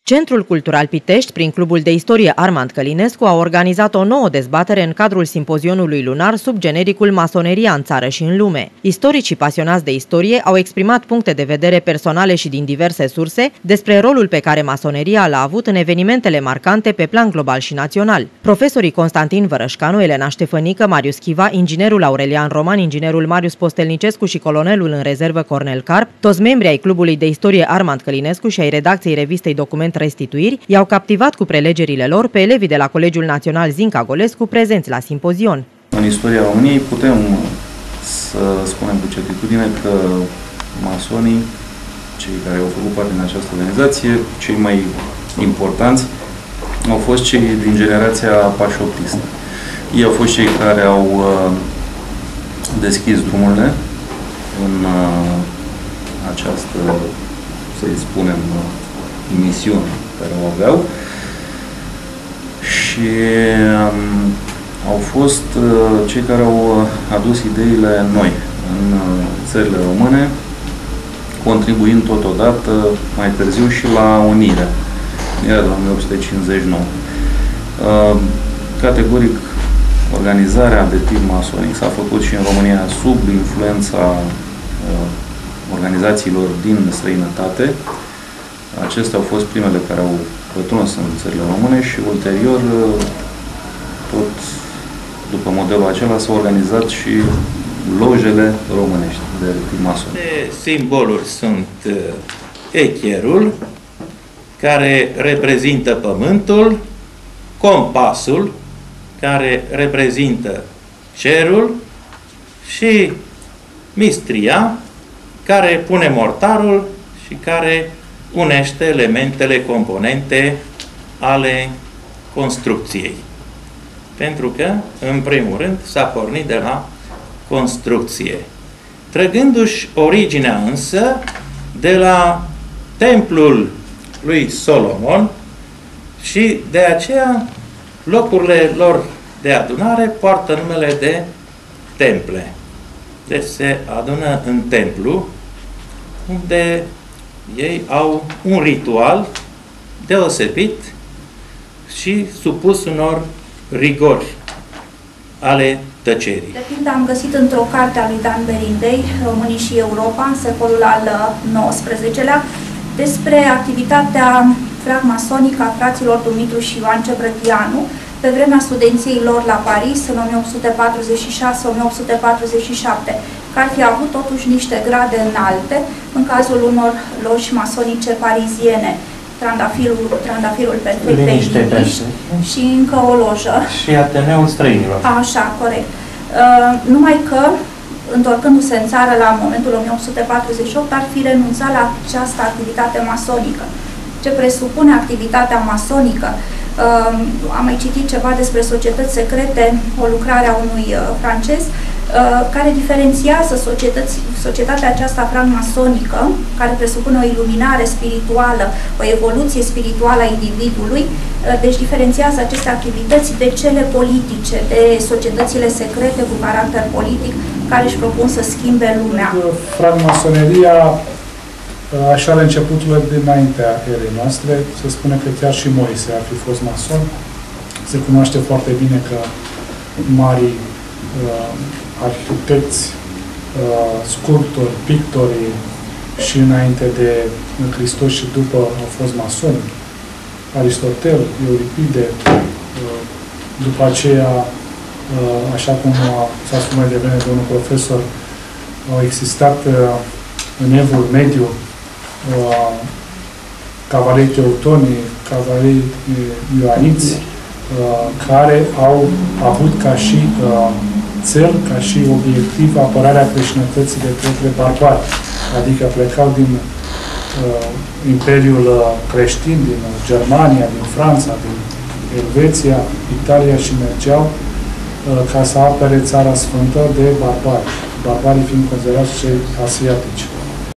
Centrul Cultural Pitești, prin Clubul de Istorie Armand Călinescu, a organizat o nouă dezbatere în cadrul simpozionului lunar sub genericul Masoneria în țară și în lume. Istoricii pasionați de istorie au exprimat puncte de vedere personale și din diverse surse despre rolul pe care masoneria l-a avut în evenimentele marcante pe plan global și național. Profesorii Constantin Vărășcanu, Elena Ștefănică, Marius Chiva, inginerul Aurelian Roman, inginerul Marius Postelnicescu și colonelul în rezervă Cornel Carp, toți membrii ai Clubului de Istorie Armand Călinescu și ai redacției revistei Document Restituiri, i-au captivat cu prelegerile lor pe elevii de la Colegiul Național Zinca Golescu prezenți la simpozion. În istoria României putem să spunem cu certitudine că masonii, cei care au făcut parte din această organizație, cei mai importanți, au fost cei din generația pașoptistă. Ei au fost cei care au deschis drumurile în această, să-i spunem, misiune care o aveau și au fost cei care au adus ideile noi în țările române, contribuind totodată mai târziu și la unirea de la 1859. Categoric, organizarea de tip masonic s-a făcut și în România sub influența organizațiilor din străinătate. Acestea au fost primele care au pătruns în țările române și ulterior, tot după modelul acela, s-au organizat și lojele românești de tip mason. Simboluri sunt echerul, care reprezintă pământul, compasul, care reprezintă cerul și mistria, care pune mortarul și care unește elementele, componente ale construcției. Pentru că, în primul rând, s-a pornit de la construcție. Trăgându-și originea însă de la templul lui Solomon și de aceea locurile lor de adunare poartă numele de temple. Deci se adună în templu, unde ei au un ritual deosebit și supus unor rigori ale tăcerii. De pildă am găsit într-o carte a lui Dan Berindei, Românii și Europa, în secolul al XIX-lea, despre activitatea francmasonică a fraților Dumitru și Ioan Cebrătianu pe vremea studenției lor la Paris, în 1846-1847, că ar fi avut totuși niște grade înalte în cazul unor loji masonice pariziene, Trandafirul Perfect pe Liniști și încă o lojă. Și Ateneul Străinilor. Așa, corect. Numai că, întorcându-se în țară la momentul 1848, ar fi renunțat la această activitate masonică. Ce presupune activitatea masonică? Am mai citit ceva despre societăți secrete, o lucrare a unui francez, care diferențiază societatea aceasta francmasonică, care presupune o iluminare spirituală, o evoluție spirituală a individului, deci diferențiază aceste activități de cele politice, de societățile secrete cu caracter politic, care își propun să schimbe lumea. Francmasoneria, așa la începutul dinaintea erei noastre, se spune că chiar și Moise ar fi fost mason. Se cunoaște foarte bine că mari arhitecți, sculptori, pictori și înainte de Hristos și după au fost masoni. Aristotel, Euripide, după aceea, așa cum s-a spus mai devreme de un profesor, au existat în Evul Mediu cavalerii teutoni, cavalerii ioaniți, care au avut ca și cel, ca și obiectiv, apărarea creștinătății de către barbari. Adică plecau din Imperiul creștin, din Germania, din Franța, din Elveția, Italia și mergeau ca să apere Țara Sfântă de barbari. Barbarii fiind considerați cei asiatici.